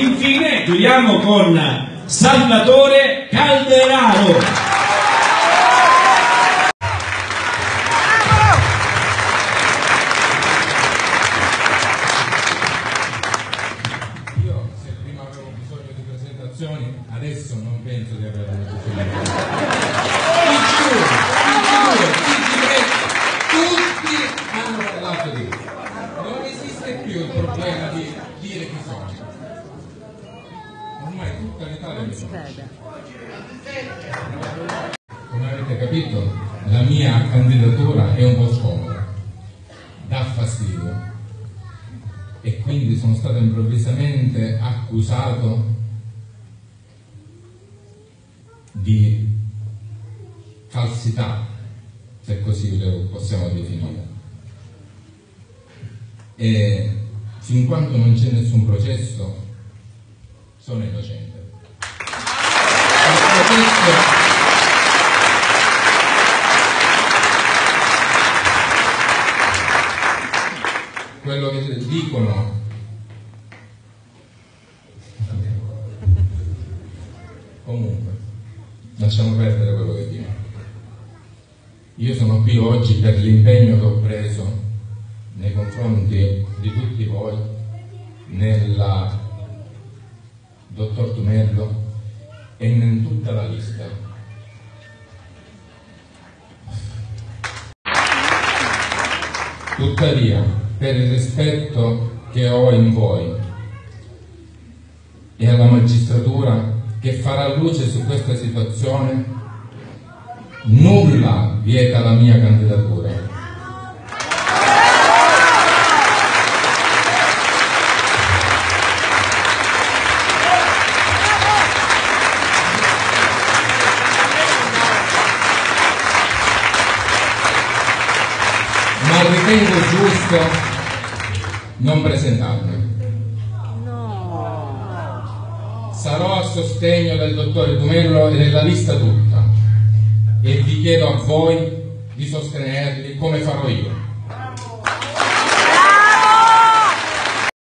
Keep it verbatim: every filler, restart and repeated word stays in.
infine chiudiamo con Salvatore Calderaro. Adesso non penso di aver avuto bisogno. Vi giuro, vi giuro, tutti hanno parlato di me. Non esiste più il problema di dire chi sono. Ormai tutta l'Italia mi conosce. Come avete capito, la mia candidatura è un po' scomoda, dà fastidio e quindi sono stato improvvisamente accusato di falsità, se così lo possiamo definire, e fin quando non c'è nessun processo sono innocente. Il processo, quello che dicono comunque lasciamo perdere quello che dico. Io sono qui oggi per l'impegno che ho preso nei confronti di tutti voi, nella dottor Tumello e in tutta la lista. Tuttavia, per il rispetto che ho in voi e alla magistratura che farà luce su questa situazione, nulla vieta la mia candidatura. Ma ritengo giusto non presentarmi. Sarò a sostegno del dottore Tumello e della lista tutta e vi chiedo a voi di sostenerli come farò io.